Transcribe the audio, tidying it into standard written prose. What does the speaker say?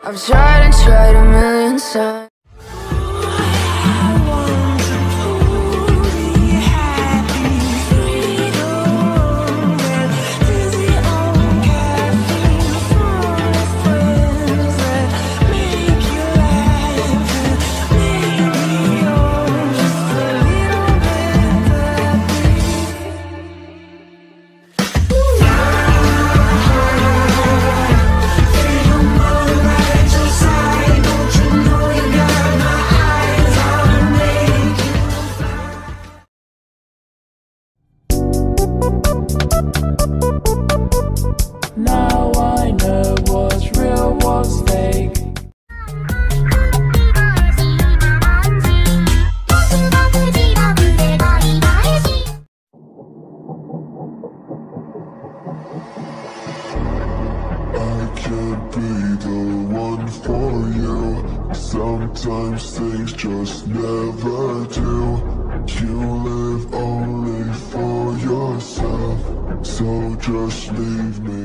I've tried and tried a million times. Now I know what's real, what's fake. I can't be the one for you. Sometimes things just never do. You live only for yourself, so just leave me